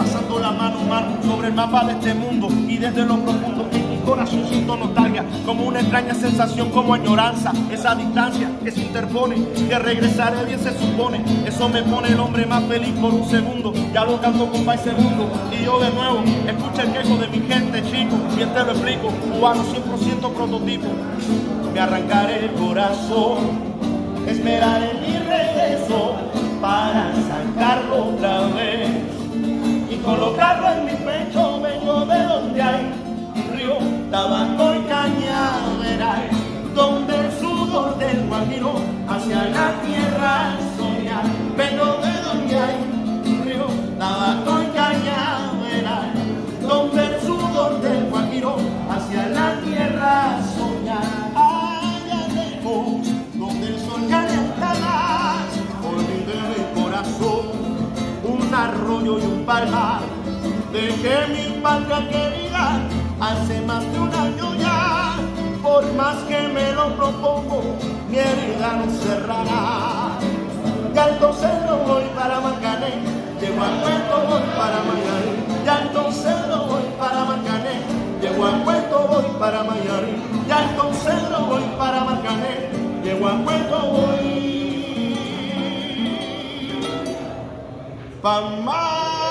pasando la mano sobre el mapa de este mundo y desde lo profundo en mi corazón siento nostalgia, como una extraña sensación, como añoranza, esa distancia que se interpone, que regresaré bien se supone. Eso me pone el hombre más feliz por un segundo, ya lo canto con paz segundo. Y yo de nuevo, escucha el quejo de mi gente, chico, bien te lo explico, cubano 100% prototipo. Me arrancaré el corazón, esperaré mi regreso para sacarlo otra vez y colocarlo en mi pecho. Vengo de donde hay río, tabaco y cañaveral, donde el sudor del guajiro hacia la tierra soñar. Vengo de donde hay río, tabaco y cañaveral, donde el sudor del guajiro hacia la tierra soñar. Allá lejos, donde el sol calienta por mí de mi corazón, un arroyo y un palmar. Dejé mi patria querida hace más de un año ya. Por más que me lo propongo, mi herida no cerrará. De Alto Cedro voy para Marcané, llego a Puerto voy para Mayarí. De Alto Cedro voy para Marcané, llego a Puerto voy para Mayarí. De Alto Cedro voy para Marcané, llego a Puerto voy para Mayarí.